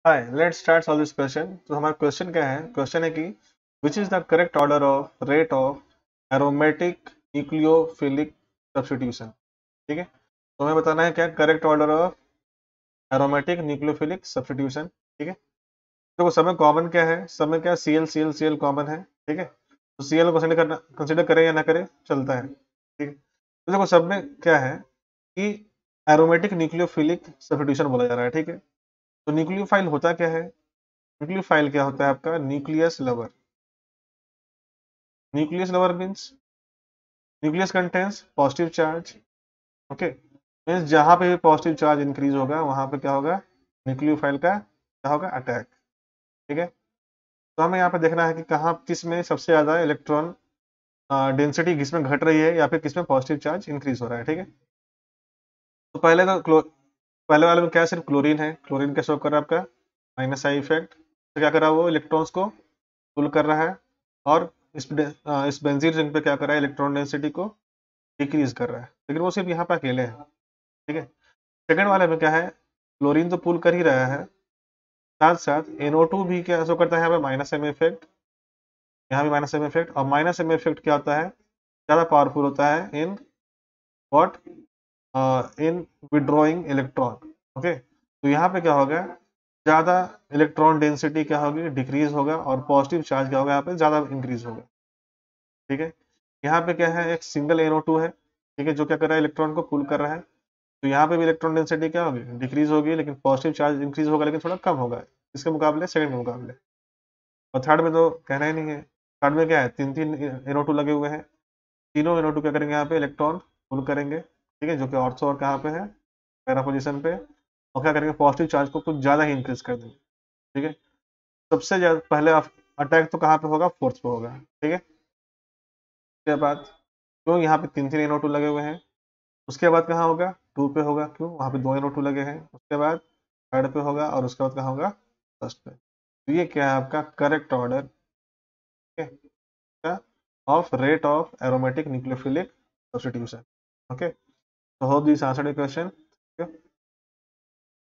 Hi let's start solve this question. तो हमारा question क्या है? क्वेश्चन है कि which is the correct order of rate of aromatic nucleophilic substitution. ठीक है, तो हमें बताना है क्या correct order of aromatic nucleophilic substitution. ठीक है, देखो सब में कॉमन क्या है, सब में क्या सी एल कॉमन है। ठीक है, तो सी एल को कंसिडर करें या ना करें चलता है। ठीक है, तो देखो सब में क्या है कि एरोमेटिक न्यूक्लियोफिलिक सब्स्टिट्यूशन बोला जा रहा है। ठीक है, तो न्यूक्लियोफाइल होता क्या है? न्यूक्लियोफाइल क्या होता है आपका? Nucleus lover. Nucleus lover means nucleus contains positive charge. Okay, means जहां पे भी पॉजिटिव चार्ज इंक्रीज होगा वहां पे क्या होगा? न्यूक्लियोफाइल का क्या होगा? अटैक। ठीक है, तो हमें यहाँ पे देखना है कि कहाँ किस में सबसे ज्यादा इलेक्ट्रॉन डेंसिटी किस में घट रही है या फिर किस में पॉजिटिव चार्ज इंक्रीज हो रहा है। ठीक है, तो पहले वाले में क्या सिर्फ क्लोरीन है। क्लोरीन क्या शो कर रहा है आपका? Minus I effect. तो क्या कर रहा है वो? इलेक्ट्रॉन्स को पुल कर रहा है और इस बेंजीन रिंग पे क्या कर रहा है? इलेक्ट्रॉन डेंसिटी को डिक्रीज कर रहा है। लेकिन वो सिर्फ यहाँ पे अकेले हैं। ठीक है, सेकंड वाले में क्या है? क्लोरीन तो पुल कर ही रहा है, साथ साथ NO2 भी क्या शो करता है यहाँ पे? Minus M effect. यहाँ भी माइनस एम इफेक्ट, और माइनस एम इफेक्ट क्या होता है? ज्यादा पावरफुल होता है in what, in withdrawing electron. Okay, तो यहाँ पे क्या होगा? ज्यादा इलेक्ट्रॉन डेंसिटी क्या होगी? डिक्रीज होगा, और पॉजिटिव चार्ज क्या होगा यहाँ पे? ज्यादा इंक्रीज होगा। ठीक है, यहाँ पे क्या है? एक सिंगल NO2 है। ठीक है, जो क्या कर रहा है? इलेक्ट्रॉन को पुल कर रहा है। तो यहाँ पे भी इलेक्ट्रॉन डेंसिटी क्या होगी? डिक्रीज होगी, लेकिन पॉजिटिव चार्ज इंक्रीज होगा, लेकिन थोड़ा कम होगा इसके मुकाबले, सेकंड के मुकाबले। और थर्ड में तो कहना ही नहीं है। थर्ड में क्या है? तीन तीन NO2 लगे हुए हैं। तीनों NO2 क्या करेंगे? यहाँ पे इलेक्ट्रॉन पुल करेंगे। ठीक है, जो कि ऑर्थो और कहाँ पे है? पैरा पोजिशन पे। और क्या करेंगे? पॉजिटिव चार्ज को कुछ ज्यादा ही इंक्रीज कर देंगे। ठीक है, सबसे ज्यादा पहले अटैक तो कहाँ पे होगा? फोर्थ पे होगा। ठीक है, उसके बाद क्यों यहाँ पे तीन तीन NO2 लगे हुए हैं? उसके बाद कहाँ होगा? टू पे होगा। क्यों? वहाँ पे दो NO2 लगे हैं। उसके बाद थर्ड पे होगा, और उसके बाद कहाँ होगा? फर्स्ट पे। तो ये क्या है आपका correct order of rate of aromatic nucleophilic substitution. Okay, so hope this answered your question. Okay.